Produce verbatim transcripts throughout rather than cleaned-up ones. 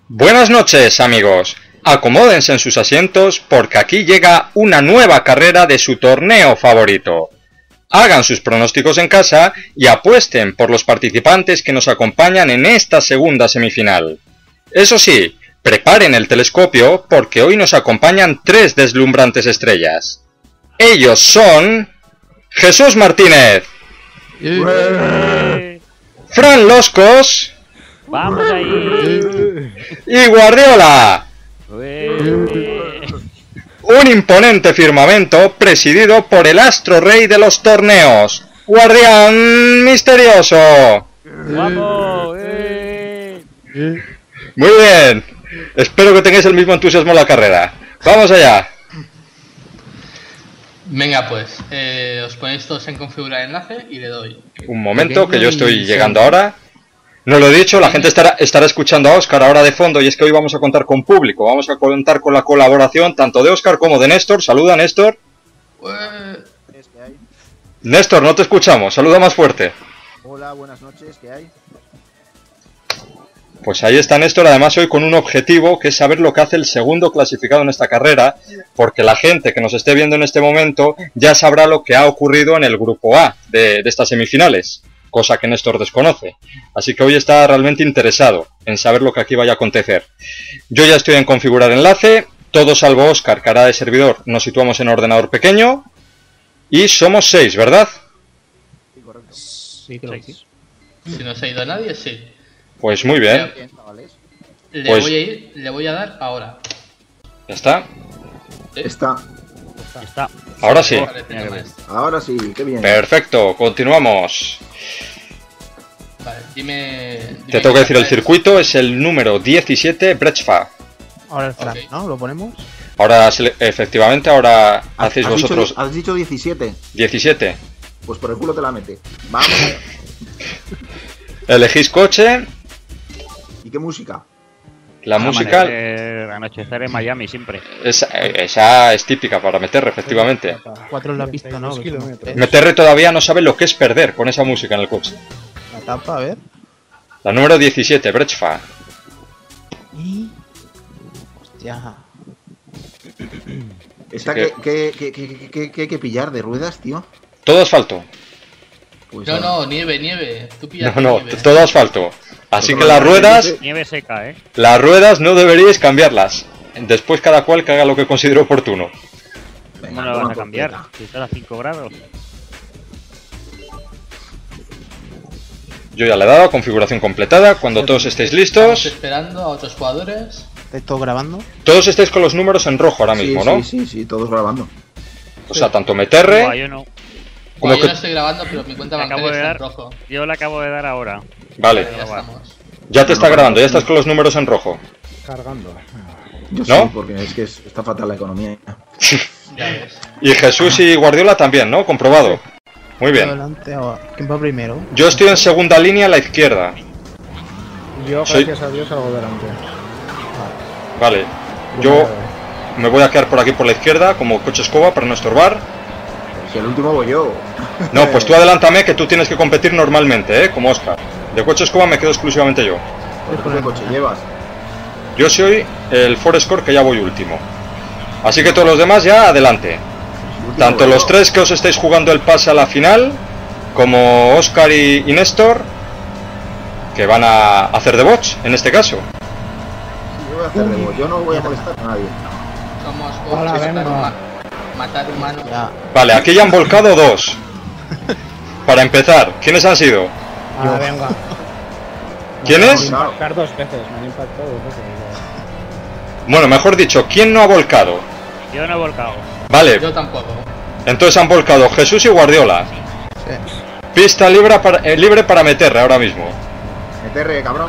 Buenas noches, amigos. Acomódense en sus asientos porque aquí llega una nueva carrera de su torneo favorito. Hagan sus pronósticos en casa y apuesten por los participantes que nos acompañan en esta segunda semifinal. Eso sí, preparen el telescopio porque hoy nos acompañan tres deslumbrantes estrellas. Ellos son... Jesús Martínez, ¡Eh! Fran Loscos ¡Vamos ahí! y Guardiola. ¡Eh! Un imponente firmamento presidido por el astro rey de los torneos, Guardián Misterioso. ¡Vamos! ¡Eh! Muy bien, espero que tengáis el mismo entusiasmo en la carrera. ¡Vamos allá! Venga pues, eh, os ponéis todos en configurar enlace y le doy. Un momento, que yo estoy llegando ahora. No lo he dicho, la gente estará, estará escuchando a Óscar ahora de fondo, y es que hoy vamos a contar con público. Vamos a contar con la colaboración tanto de Óscar como de Néstor. Saluda, Néstor. Eh, Néstor, no te escuchamos, saluda más fuerte. Hola, buenas noches, ¿qué hay? Pues ahí está Néstor, además hoy con un objetivo, que es saber lo que hace el segundo clasificado en esta carrera, porque la gente que nos esté viendo en este momento ya sabrá lo que ha ocurrido en el grupo A de, de estas semifinales, cosa que Néstor desconoce. Así que hoy está realmente interesado en saber lo que aquí vaya a acontecer. Yo ya estoy en configurar enlace, todo salvo Óscar, que hará de servidor, nos situamos en ordenador pequeño, y somos seis, ¿verdad? Sí, correcto. Sí, creo que sí. si no se ha ido a nadie, sí. Pues muy bien, Bien, chavales. Le Pues- voy a ir, le voy a dar ahora. ya está. Está. Ya está. Ahora sí. Vale, tengo más. Ahora sí, qué bien. Perfecto, continuamos. Vale, dime... dime Te tengo que qué decir el carta es. circuito, es el número diecisiete, Brechfa. Ahora el Fran, Ok. ¿no? ¿Lo ponemos? Ahora, sele- efectivamente, ahora ¿Has- hacéis has vosotros Dicho, has dicho diecisiete. diecisiete. Pues por el culo te la mete. Vamos. allá. Elegís coche, ¿Y qué música? la música, Amanecer, anochecer en Miami siempre. esa, esa es típica para meter, efectivamente. Cuatro en la pista, ¿no? Que somos tres. Meterre todavía no sabe lo que es perder con esa música en el coche. La tapa, a ver. La número diecisiete, Brechfa. Y... Hostia. Esta Así que, que, que, que, que, que hay que pillar de ruedas, tío. Todo asfalto. Pues, No, ah, no, nieve, nieve. Tú No, pillas no, nieve. todo asfalto. Así Pues que no, las no, ruedas, no, Nieve seca, ¿eh? las ruedas no deberíais cambiarlas. Después cada cual que haga lo que considere oportuno. venga, ¿Cómo lo vas toma a por cambiar? cuenta. Si está a cinco grados. Yo ya le he dado configuración completada. Cuando todos estéis Estamos listos, esperando a otros jugadores. ¿Estáis todos grabando? todos estáis con los números en rojo ahora Sí, mismo, sí, ¿no? sí, sí, todos grabando. O sea, tanto Buah, Meterre yo no. como Bueno, yo que... no estoy grabando, pero mi cuenta Me acabo bancaria de está en dar. rojo. Yo le acabo de dar ahora. Vale, Ya estamos. ya te está grabando, ya estás con los números en rojo. Cargando. Yo ¿No? sí, porque es que es- está fatal la economía. Ya ves. Y Jesús y Guardiola también, ¿no? Comprobado. Muy bien. Adelante, ahora. ¿Quién va primero? Yo estoy en segunda línea a la izquierda. Yo, Soy- gracias a Dios, salgo delante. Vale. Yo me voy a quedar por aquí por la izquierda como coche escoba para no estorbar. Si el último voy yo. No, pues tú adelántame que tú tienes que competir normalmente, ¿eh? Como Óscar. De coche escoba me quedo exclusivamente yo. ¿Qué coche llevas? Yo soy el Forescore que ya voy último. Así que todos los demás ya adelante. El último Tanto voy los yo. tres que os estáis jugando el pase a la final, como Óscar y, y Néstor, que van a hacer de bots en este caso. Yo voy a hacer de voz, yo no voy a molestar a nadie. Somos Hola, bots, venga. matar, huma- matar humanos. Ya. Vale, aquí ya han volcado dos. Para empezar, ¿quiénes han sido? Ah, venga. ¿Quiénes? Me han impactado dos veces, me han impactado dos veces. Bueno, mejor dicho, ¿quién no ha volcado? Yo no he volcado. Vale, Yo tampoco. entonces han volcado Jesús y Guardiola. Sí. Pista libre para, eh, libre para meterle ahora mismo. Meterre, cabrón.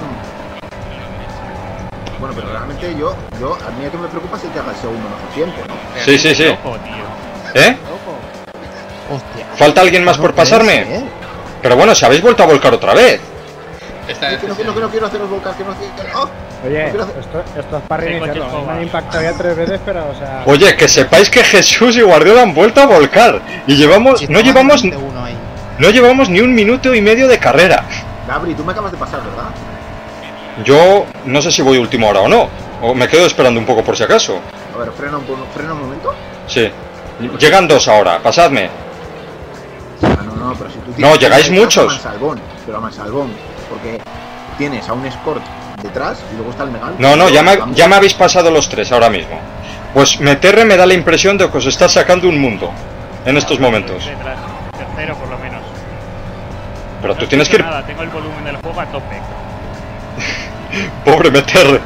Bueno, pero realmente yo, yo, a mí lo que me preocupa es que haga el segundo mejor tiempo, ¿no? Sí, sí, sí. Loco, tío. ¿Eh? Hostia. ¿Falta alguien más No por puede pasarme? ser. Pero bueno, si habéis vuelto a volcar otra vez. Esta Es que no, decisión. no, que no quiero haceros volcar, que no quiero... ¡Oh! Oye, Quiero hacer- esto, esto es para Sí, reiniciarlo. coche Me han escoba. impactado ya tres veces, pero, o sea... Oye, que sepáis que Jesús y Guardiola han vuelto a volcar. Y llevamos, Si no estaba llevamos, delante uno ahí. no llevamos ni un minuto y medio de carrera. Gabri, tú me acabas de pasar, ¿verdad? Yo no sé si voy último ahora o no. O me quedo esperando un poco por si acaso. A ver, frena un, frena un momento. Sí. Llegan dos ahora, pasadme. Ah, no, no, pero si tú No, llegáis a muchos. Mansalvón, pero a Mansalvón. Porque tienes a un escort detrás y luego está el Megal. No, no, ya me, ya me habéis pasado los tres ahora mismo. Pues Meterre me da la impresión de que os está sacando un mundo en estos momentos. Detrás, tercero por lo menos. Pero No tú tienes que ir... escucho nada, tengo el volumen del juego a tope. Pobre Meterre.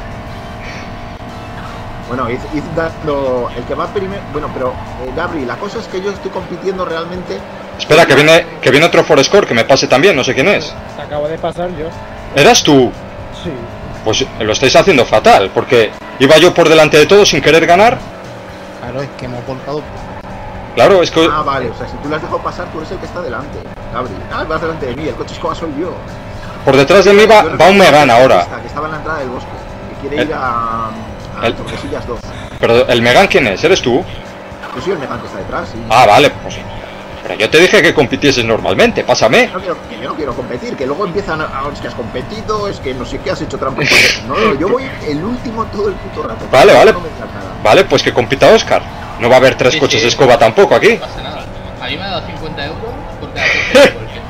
Bueno, id, id dando el que va primero. Bueno, pero eh, Gabri, la cosa es que yo estoy compitiendo realmente. Espera, que viene, que viene otro Forescore, que me pase también, no sé quién es. Te acabo de pasar yo. ¿Eras tú? Sí. Pues lo estáis haciendo fatal, porque iba yo por delante de todos sin querer ganar. Claro, es que hemos volcado. Claro, es que... Ah, vale, o sea, si tú le has dejado pasar, tú eres el que está delante, Gabri. Ah, vas delante de mí, el coche escoba soy yo. Por detrás de mí va, Yo va un Megan ahora. Que estaba en la entrada del bosque, que quiere El- ir a, a el- Tordesillas dos. Pero el Megan, ¿quién es? ¿Eres tú? Yo soy el Megan que está detrás, sí. Ah, vale, pues... Pero yo te dije que compitieses normalmente, pásame. No quiero, que yo no quiero competir, que luego empiezan a, "Ah, es que has competido, es que no sé qué, has hecho trampa". No, no, yo voy el último todo el puto rato. Vale, vale. No me digas nada. Vale, pues que compita Oscar. No va a haber tres Sí, coches sí. de escoba tampoco aquí. No pasa nada. A mí me ha dado cincuenta euros por cada coche de golpe.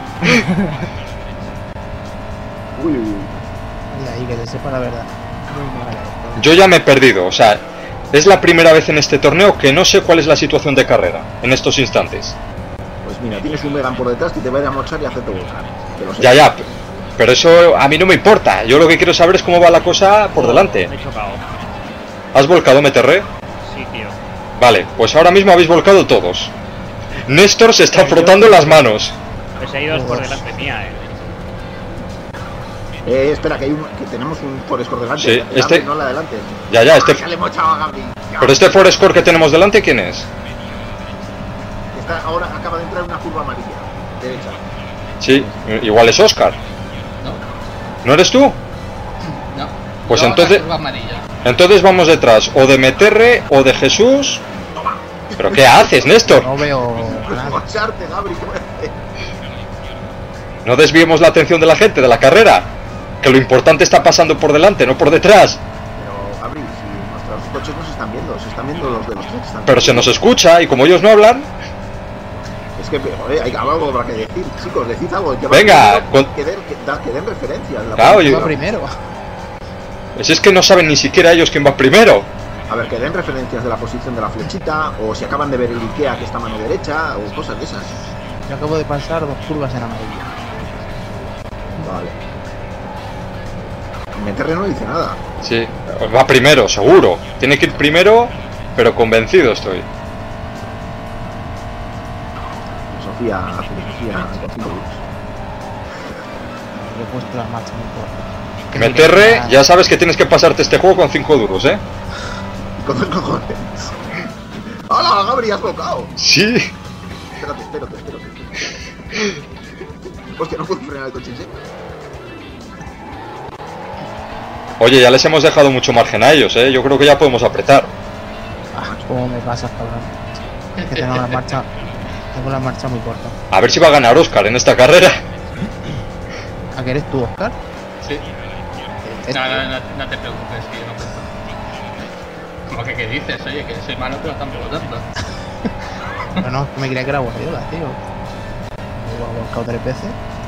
Uy, uy, uy. Mira, ahí que te sepa la verdad. Muy mala esto. Yo ya me he perdido, o sea, es la primera vez en este torneo que no sé cuál es la situación de carrera en estos instantes. Pues mira, tienes un Megan por detrás que te va a ir a mochar y hacerte volcar. Que lo sé. Ya, ya, pero eso a mí no me importa. Yo lo que quiero saber es cómo va la cosa por delante. Me he chocado. ¿Has volcado, Meterre? Sí, tío. Vale, pues ahora mismo habéis volcado todos. Néstor se está frotando las manos. Pues hay dos por delante mía, eh. Eh, espera, que hay un, que tenemos un Forescore delante. Sí, La de este- Gabri, no la delante. Ya, ya, este... Ya le hemos echado a Gabri. Ya. Pero este Forescore que tenemos delante, ¿quién es? Está, ahora acaba de entrar en una curva amarilla. Derecha. Sí, igual es Oscar. No, ¿No eres tú? no. Pues Yo entonces- la curva amarilla. Entonces vamos detrás o de Meterre o de Jesús. ¿Pero qué haces, Néstor? No veo Pues nada. mocharte, Gabri. ¿qué voy a hacer? No desviemos la atención de la gente de la carrera. Que lo importante está pasando por delante, no por detrás. Pero, Gabri, si nuestros coches no se están viendo, se están viendo los de los tres. Están Pero se nos escucha y como ellos no hablan... Es que, joder, hay algo habrá que decir. Chicos, decid algo. Que Venga, que, con- que den, que, da- que den referencias. la Claro, policía. yo- Va primero. Si es que no saben ni siquiera ellos quién va primero. A ver, que den referencias de la posición de la flechita, o si acaban de ver el Ikea que está a mano derecha, o cosas de esas. Yo acabo de pasar dos curvas en amarillo. Vale. Meterre no dice nada. Sí, va primero, seguro. Tiene que ir primero, pero convencido estoy. Sofía, filosofía, con cinco duros. Yo he puesto la marcha muy corta. Que Meterre, mira, ya sabes que tienes que pasarte este juego con cinco duros, ¿eh? Con dos cojones. ¡Hola, Gabri! ¡Has volcado! Sí. Espérate, espérate, espérate. Hostia, no puedo frenar el coche en serio. Oye, ya les hemos dejado mucho margen a ellos, ¿eh? Yo creo que ya podemos apretar. Ah, ¿cómo me pasas, cabrón? Es que tengo la marcha. Tengo la marcha muy corta. A ver si va a ganar Oscar en esta carrera. ¿A qué eres tú, Oscar? Sí. Este- No, no, no, no te preocupes, que yo no cuento. Como que, ¿qué dices? Oye, que soy malo, pero tampoco tanto. No, no, me creía que era Guardiola, tío. Me he volcado tres veces.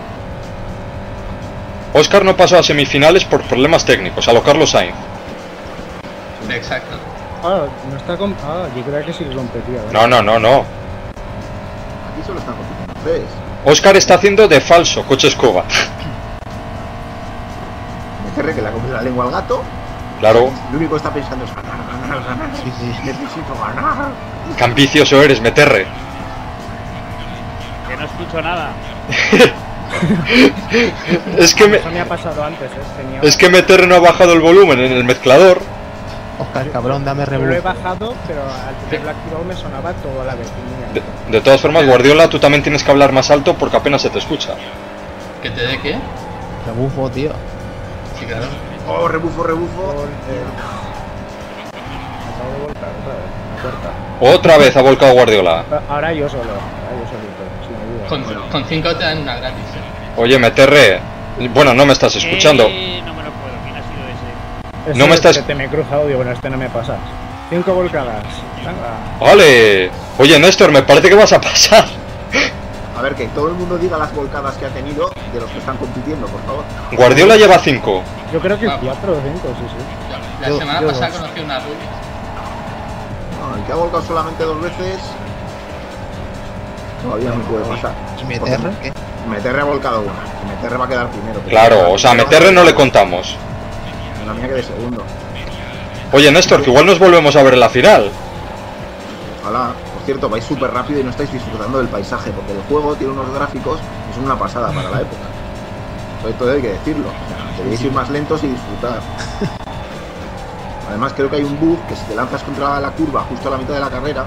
Oscar no pasó a semifinales por problemas técnicos, a lo Carlos Sainz. Exacto. Ah, no está con... Ah, yo creía que sí que competía. ¿vale? No, no, no, no. Aquí solo están compitiendo tres. Oscar está haciendo de falso coche escoba. Meterre que le ha comido la lengua al gato. Claro, Lo único que está pensando es ganar, ganar, ganar. Sí, sí. Necesito ganar. qué ambicioso eres, Meterre. Que no escucho nada. Es que, me- Eso me ha pasado antes, ¿eh? Tenía... es que Meterre no ha bajado el volumen en el mezclador. Oscar, cabrón, dame Yo lo he rebufo. bajado, pero al tenerlo activado me sonaba toda la vez. De, de todas formas, Guardiola, tú también tienes que hablar más alto porque apenas se te escucha. ¿Que te dé qué? Rebufo, tío. Sí, claro. Oh, rebufo, rebufo. Acabo de volcar otra vez, la cuarta. Otra vez ha volcado Guardiola. Ahora yo solo, ahora yo solito, sin ayuda. Con, con cinco te dan una gratis, ¿eh? Oye, Meterre. Bueno, no me estás escuchando. Eh, no me lo puedo. ¿Quién ha Ese No me estás... que te me he cruzado, digo, bueno, este no me pasas. Cinco volcadas. Venga. ¡Vale! Oye, Néstor, me parece que vas a pasar. A ver, que todo el mundo diga las volcadas que ha tenido de los que están compitiendo, por favor. Guardiola lleva cinco. Yo creo que Ah. cuatro o cinco, sí, sí. La Yo- semana yo pasada dos. conocí una rubia. No, el que ha volcado solamente dos veces todavía no puede pasar. ¿Y meterre? ¿Qué? Meterre ha volcado una. Que Meterre va a quedar primero. pero- Claro, o sea, a Meterre no le contamos. La mía quede segundo. Oye, Néstor, que igual nos volvemos a ver en la final. Ojalá. Por cierto, vais súper rápido y no estáis disfrutando del paisaje, porque el juego tiene unos gráficos que son una pasada para la época. Todo esto hay que decirlo. O sea, debéis ir más lentos y disfrutar. Además, creo que hay un bug que si te lanzas contra la curva justo a la mitad de la carrera,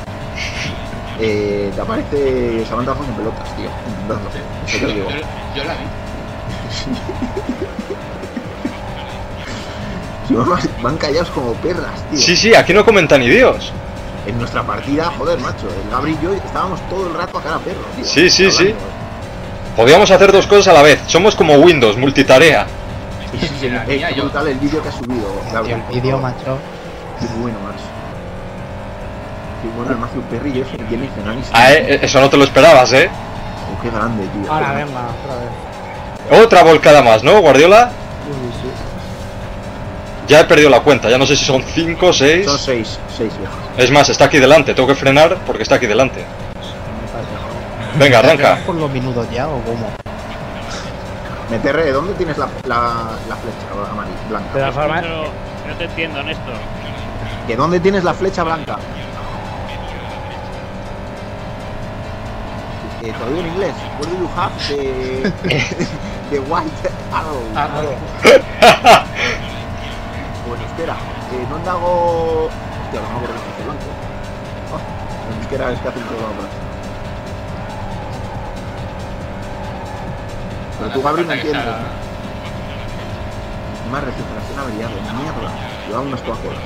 eh, te aparece Samantha Fox en pelotas, tío. Intentadlo. Eso te Yo, lo digo. yo- yo la vi. Si van, van callados como perras, tío. Sí, sí, aquí no comenta ni Dios. En nuestra partida, joder, macho, el Gabri y yo estábamos todo el rato a cara a perro, tío. Sí, sí, sí. Hablando. Podríamos hacer dos cosas a la vez. Somos como Windows, multitarea. Sí, sí, sí, La es mía, yo- brutal el vídeo que ha subido, Gabri. Tío, el por vídeo, favor. macho. Qué bueno, macho. Qué bueno el Matthew Perry y ese Jenny Fernández. Ah, eh, eso no te lo esperabas, ¿eh? Oh, qué grande, tío. Ahora, Qué venga, otra vez. Otra volcada más, ¿no, Guardiola? Uy, sí. Ya he perdido la cuenta, ya no sé si son cinco o seis. Son seis, seis viejas. Es más, está aquí delante, tengo que frenar porque está aquí delante. No me pasa. Venga, arranca. ¿Por los minutos ya o cómo? Meterre, ¿dónde tienes la, la, la flecha amarilla, blanca? De la forma, Pero no te entiendo, Néstor. ¿Que dónde tienes la flecha blanca? Eh, te lo digo en inglés. Where do you have the, the white arrow? Ah, Bueno, espera, eh, non dago... Hostia, no me acuerdo que hace blanco. Oh, en euskera es que hace un poco blanco. Pero tú, Gabri, no entiendes, ¿no? Más recuperación averiado, mierda. Lleva unas coacolas.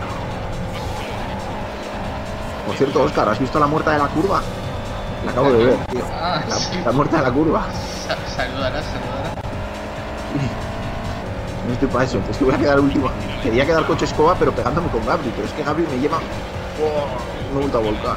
Por cierto, Óscar, ¿has visto la muerta de la curva? La acabo de ver, tío. Ah, La, sí. la muerta de la curva. Sa- Saludarás, saludarás. No estoy para eso, es que voy a quedar último. Quería quedar coche escoba, pero pegándome con Gabri, pero es que Gabri me lleva oh, una vuelta a volcar.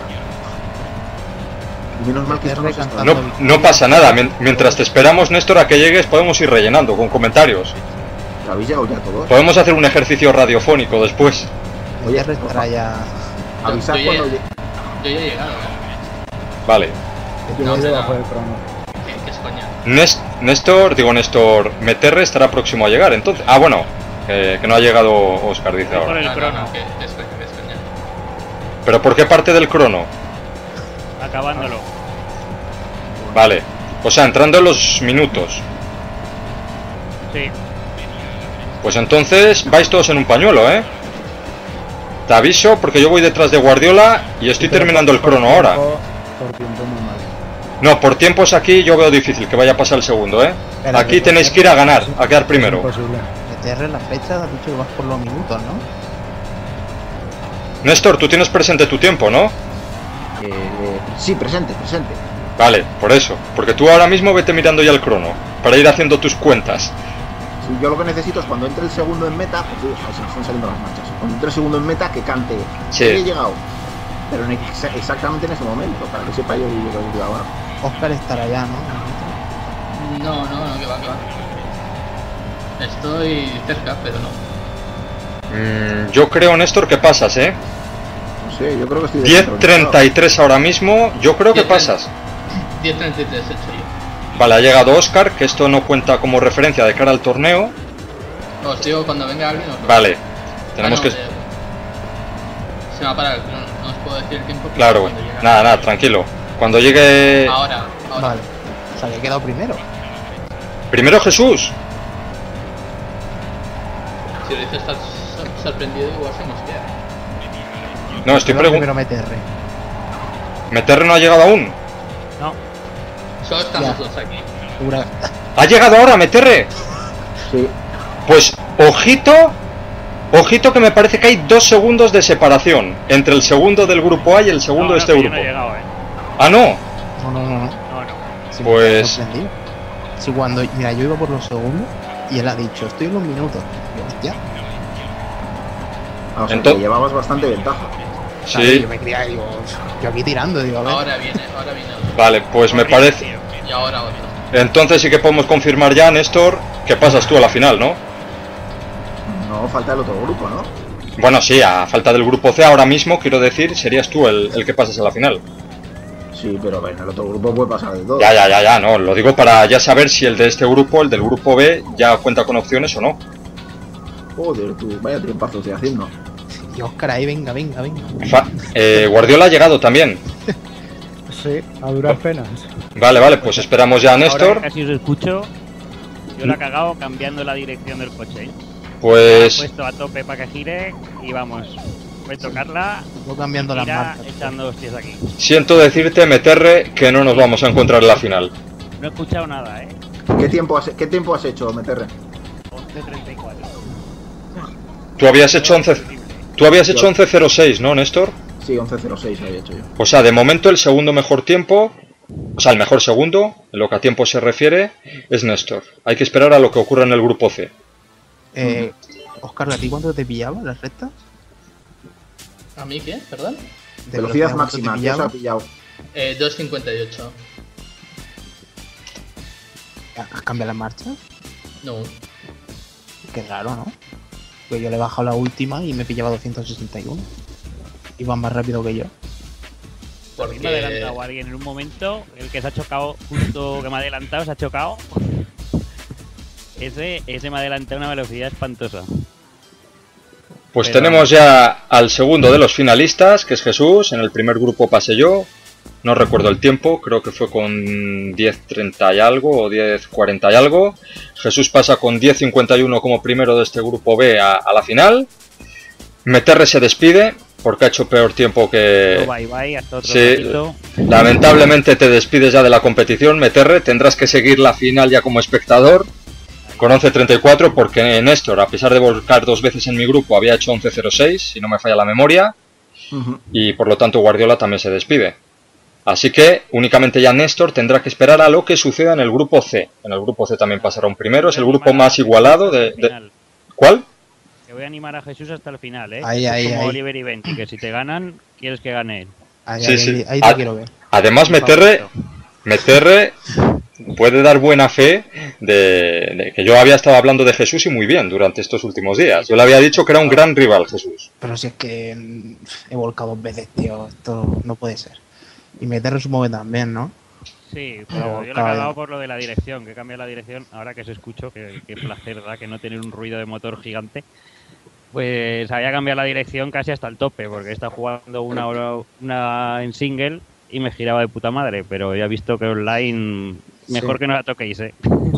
Y menos mal que esto no se está No, no pasa nada, mien- mientras te esperamos, Néstor, a que llegues podemos ir rellenando con comentarios. ¿Habéis llegado ya todos? Podemos hacer un ejercicio radiofónico después. Oye, Meterre estará ya. Avisad Yo- yo cuando ya- llegue. Yo ya he llegado, ¿eh? Vale. yo No, voy no. debajo del crono. ¿Qué, qué es coña? Nes- Néstor, digo Néstor, Meterre estará próximo a llegar, entonces... Ah, bueno, eh, que no ha llegado Óscar, dice Por ahora. el No, no, crono. no, que que es coña, que es coña. ¿Pero por qué parte del crono? Acabándolo. Vale. O sea, entrando en los minutos. Sí. Pues entonces vais todos en un pañuelo, ¿eh? Te aviso porque yo voy detrás de Guardiola y estoy Pero terminando por- el crono por ahora. tiempo- Por tiempo muy mal. No, por tiempos aquí yo veo difícil que vaya a pasar el segundo, ¿eh? Espera, Aquí que- tenéis que ir a ganar, a quedar Es primero. imposible. Meterre la flecha, has dicho que vas por los minutos, ¿no? Néstor, tú tienes presente tu tiempo, ¿no? Eh, eh, sí, presente, presente. Vale, por eso. Porque tú ahora mismo vete mirando ya el crono, para ir haciendo tus cuentas. Sí, yo lo que necesito es cuando entre el segundo en meta, pues Dios, ahí se me están saliendo las manchas. Cuando entre el segundo en meta, que cante. Sí. He llegado. Pero en exa- exactamente en ese momento, para que sepa yo que yo he llegado ahora. Oscar estará ya, ¿no? No, no, no, que va, que va. Estoy cerca, pero no. Mm, yo creo, Néstor, que pasas, ¿eh? No sé, yo creo que estoy diez dentro, treinta y tres ahora mismo, yo creo que diez pasas. diez treinta y tres he hecho yo. Vale, ha llegado Óscar, que esto no cuenta como referencia de cara al torneo. Os digo cuando venga alguien. Os lo- Vale, Ah, tenemos no, que... eh, Se me va a parar el crono, no os puedo decir el tiempo. pero Claro, cuando llegue- nada, nada, tranquilo. Cuando llegue... Ahora, ahora. Vale. O sea, que he quedado primero. Primero Jesús. Si lo dices estás sor- sorprendido, igual se nos queda. No, estoy Quedado preguntando... primero Meterre. Meterre no ha llegado aún. No. Solo estamos Ya. dos aquí. Segura- ¿Ha llegado ahora Meterre? Sí. Pues, ojito... Ojito que me parece que hay dos segundos de separación entre el segundo del grupo A y el segundo No, de no, este que yo grupo. no he llegado, eh. Ah, no. No, no, no, no. No, no. Sí, me Pues- ha sorprendido. Sí, cuando. Mira, yo iba por los segundos y él ha dicho, estoy en los minutos. Y yo, hostia. Ah, o sea, Entonces- que llevabas bastante ventaja. ¿sabes? Sí, Yo me creía, digo, yo aquí tirando, digo, a ver. Ahora viene, ahora viene otro. vale, pues me Corriendo, parece... tío. Y ahora otro. Entonces sí que podemos confirmar ya, Néstor, que pasas tú a la final, ¿no? No, falta el otro grupo, ¿no? Bueno, sí, a falta del grupo C ahora mismo, quiero decir, serías tú el, el que pases a la final. Sí, pero en el otro grupo puede pasar de todo. Ya, ya, ya, ya, no, lo digo para ya saber si el de este grupo, el del grupo B, ya cuenta con opciones o no. Joder, tú, vaya tiempazo estoy haciendo. Y Oscar ahí, venga, venga, venga. Fa- eh, Guardiola ha llegado también. Sí, a duras penas. Vale, vale, pues esperamos ya a Ahora Néstor. que casi os escucho, yo la he cagado cambiando la dirección del coche. ¿eh? La he Pues puesto a tope para que gire y vamos. Voy a tocarla, Voy cambiando las gira, marcas. echando hostias aquí. siento decirte, Meterre, que no nos vamos a encontrar en la final. No he escuchado nada, ¿eh? ¿Qué tiempo has, qué tiempo has hecho, Meterre? once treinta y cuatro. Tú habías hecho once... Tú habías hecho once cero seis, ¿no, Néstor? Sí, once cero seis había hecho yo. O sea, de momento el segundo mejor tiempo, o sea, el mejor segundo, en lo que a tiempo se refiere, es Néstor. Hay que esperar a lo que ocurra en el grupo C. Eh, Oscar, ¿a ti cuánto te pillaba las rectas? ¿A mí qué? ¿Perdón? De Velocidad velocidad, ¿cuánto te máxima, ¿qué os pillaba? ha pillado? Eh, dos cincuenta y ocho. ¿Has cambiado las marchas? No. Qué raro, ¿no? Pues yo le he bajado la última y me pillaba doscientos sesenta y uno. Iba más rápido que yo. A mí me ha adelantado alguien en un momento, el que se ha chocado justo que me ha adelantado, se ha chocado. Ese, ese me ha adelantado a una velocidad espantosa. Pues Pero- tenemos ya al segundo de los finalistas, que es Jesús. En el primer grupo pasé yo. No recuerdo el tiempo, creo que fue con diez treinta y algo o diez cuarenta y algo. Jesús pasa con diez cincuenta y uno como primero de este grupo B a, a la final. Meterre se despide porque ha hecho peor tiempo que... Bye bye, hasta otro Sí. ratito. Lamentablemente te despides ya de la competición, Meterre. Tendrás que seguir la final ya como espectador con once treinta y cuatro porque Néstor, a pesar de volcar dos veces en mi grupo, había hecho once cero seis, si no me falla la memoria. Ujú. Y por lo tanto Guardiola también se despide. Así que únicamente ya Néstor tendrá que esperar a lo que suceda en el grupo C. En el grupo C también pasará un primero, es el grupo más igualado de... de... ¿Cuál? Que voy a animar a Jesús hasta el final, ¿eh? Ahí, ahí, Como ahí. Oliver y Benji, que si te ganan, quieres que gane él. Ahí, Sí, ahí, sí. ahí te Ah, quiero ver. Además Mi Meterre, favorito. Meterre puede dar buena fe de, de que yo había estado hablando de Jesús y muy bien durante estos últimos días. Yo le había dicho que era un gran rival, Jesús. Pero si es que mm, he volcado dos veces, tío. Esto no puede ser. Y meterlo supongo que también, ¿no? Sí, Pero, pero yo le he claro. cagado por lo de la dirección, que cambia la dirección. Ahora que se escucho, que, que placer da que no tener un ruido de motor gigante. Pues había cambiado la dirección casi hasta el tope, porque está jugando una hora una en single y me giraba de puta madre, pero ya he visto que online mejor Sí. que no la toquéis, ¿eh?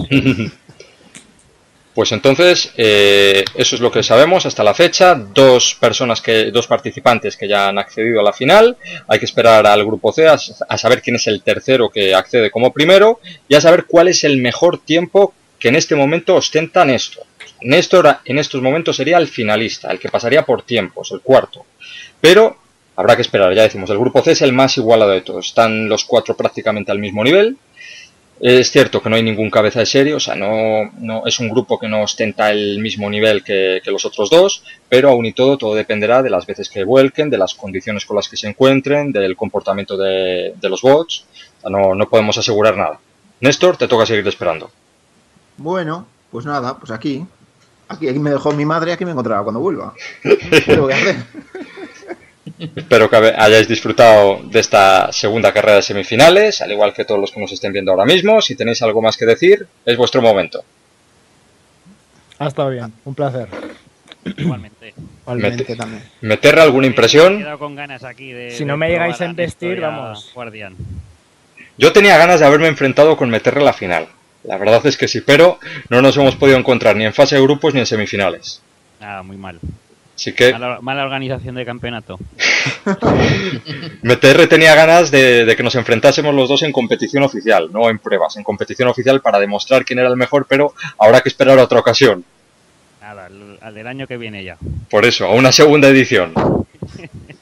Pues entonces, eh, eso es lo que sabemos hasta la fecha. Dos personas que, dos participantes que ya han accedido a la final. Hay que esperar al grupo C a, a saber quién es el tercero que accede como primero y a saber cuál es el mejor tiempo que en este momento ostenta Néstor. Néstor en estos momentos sería el finalista, el que pasaría por tiempos, el cuarto. Pero habrá que esperar, ya decimos, el grupo C es el más igualado de todos. Están los cuatro prácticamente al mismo nivel. Es cierto que no hay ningún cabeza de serie, o sea, no, no es un grupo que no ostenta el mismo nivel que, que los otros dos, pero aún y todo, todo dependerá de las veces que vuelquen, de las condiciones con las que se encuentren, del comportamiento de, de los bots. O sea, no, no podemos asegurar nada. Néstor, te toca seguir esperando. Bueno, pues nada, pues aquí. Aquí, aquí me dejó mi madre, aquí me encontrará cuando vuelva. ¿Qué voy a hacer? Espero que hayáis disfrutado de esta segunda carrera de semifinales, al igual que todos los que nos estén viendo ahora mismo. Si tenéis algo más que decir, es vuestro momento. Ha estado bien, un placer. Igualmente. Igualmente Mete- también. ¿Meterle alguna Me he impresión? quedado con ganas aquí de. Si de no me llegáis probar a investir, Nestor y a vamos. Guardián. Yo tenía ganas de haberme enfrentado con Meterle a la final. La verdad es que sí, pero no nos hemos podido encontrar ni en fase de grupos ni en semifinales. Nada, muy mal. Así que Mala, mala organización de campeonato. Meterle tenía ganas de, de que nos enfrentásemos los dos en competición oficial, no en pruebas, en competición oficial para demostrar quién era el mejor, pero habrá que esperar a otra ocasión. Nada, al, al del año que viene ya. Por eso, a una segunda edición.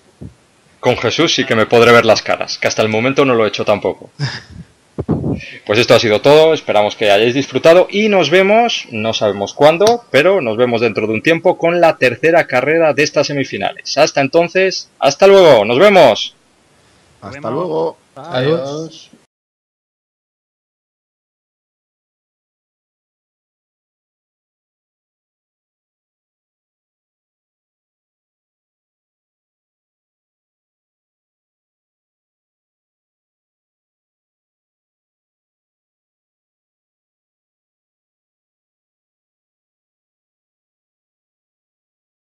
Con Jesús sí que me podré ver las caras, que hasta el momento no lo he hecho tampoco. Pues Pues esto ha sido todo, esperamos que hayáis disfrutado y nos vemos, no sabemos cuándo, pero nos vemos dentro de un tiempo con la tercera carrera de estas semifinales. Hasta entonces, hasta luego, nos vemos. Hasta luego. Adiós.